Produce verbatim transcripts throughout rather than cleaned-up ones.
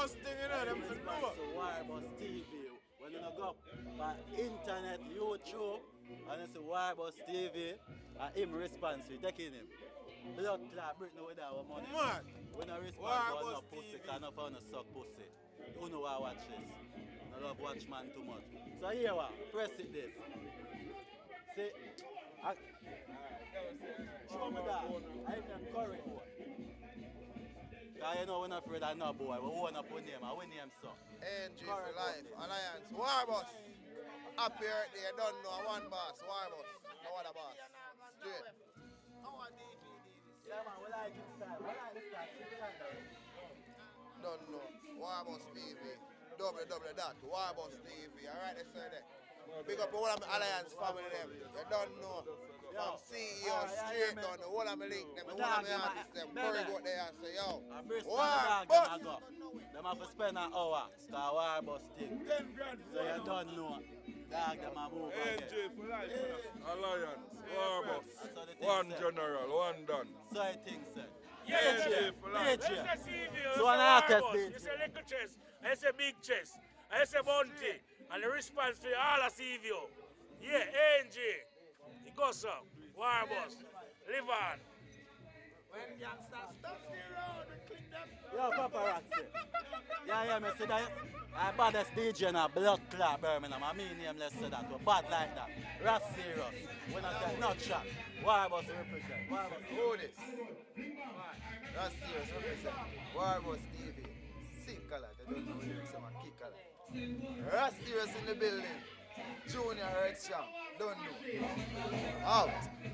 most thing, you know, them for know. So Warbus T V, when you go on internet, YouTube, and you see Warbus T V, and him response, we taking him. Blood clot, Brittany with our money. Man. When I respond to no Warbus pussy, T V. can I find a suck pussy. You know I watch this. I love watch man too much. So here what? Press it this. See, I, show me that. I am correct one. Because you know we're not afraid of no boy. We own up on name. I win name so. N G for life, Alliance, Warbus. Up here, they don't know one boss, Warbus. No other boss. Straight. Yeah man, we like it style. We like the style. Keep it like that. Don't know. Warbus T V. Double double dot. Warbus T V. Alright, they say that. Big up all of my Alliance family them. You don't know. From C E O straight down, the whole of my link them, the whole of my artists them. Curry go there and say, yo, I burst on the dog, them I go. Them have to spend an hour. Because Warbus thing. ten grand. So you don't know. Dog, them a move N again. J for life. Alliance, Warbus. That's how the thing One said. general, one done. So I think so. N J for life. D J. It's a C V, So it's an a artist, Warbus, D J. it's a little chest, it's a big chest, it's a bounty, and the response for all of C V O. Yeah, A N G, it goes up, Warbus, live on. When youngsters stuff the road, we click them. Yo, paparazzi. Yeah, yeah, me see that. I baddest D J in a blood clot Birmingham. I mean nameless say that. We're bad like that. Ras serious. We're not take not shot. Warbus represent. Warbus. who this? That's serious, represent. Warbus T V. Sick color, they don't know the lyrics, I'm a kick color. That's serious in the building. Junior Earth Strong, don't know. Out.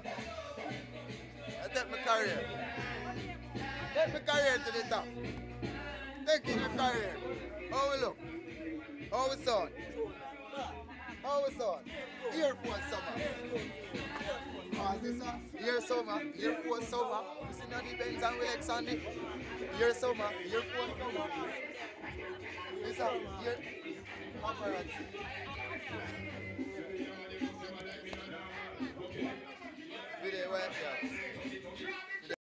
I take my career. Take my career to the top. Take my career. How we look? How we sound? How we sound? Earphone summer. Oh, is this a ear summer? Earphone summer. You see none of the Benz and Rolex on it? Ear summer. Earphone summer. This a ear... Paparazzi. Video webcam.